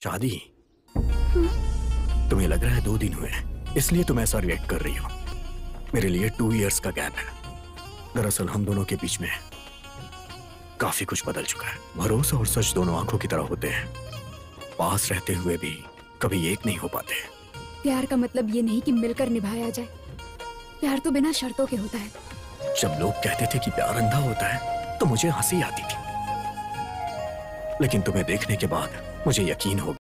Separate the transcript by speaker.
Speaker 1: शादी? तुम्हें लग रहा है 2 दिन हुए हैं, इसलिए तुम ऐसा रिएक्ट कर रही हो। मेरे लिए 2 इयर्स का गैप है। दरअसल हम दोनों के बीच में काफी कुछ बदल चुका है। भरोसा और सच दोनों आंखों की तरह होते हैं, पास रहते हुए भी कभी एक नहीं हो पाते।
Speaker 2: प्यार का मतलब ये नहीं कि मिलकर निभाया जाए। प्यार तो बिना शर्तों के होता है।
Speaker 1: जब लोग कहते थे कि प्यार अंधा होता है तो मुझे हंसी आती थी, लेकिन तुम्हें देखने के बाद मुझे यकीन हो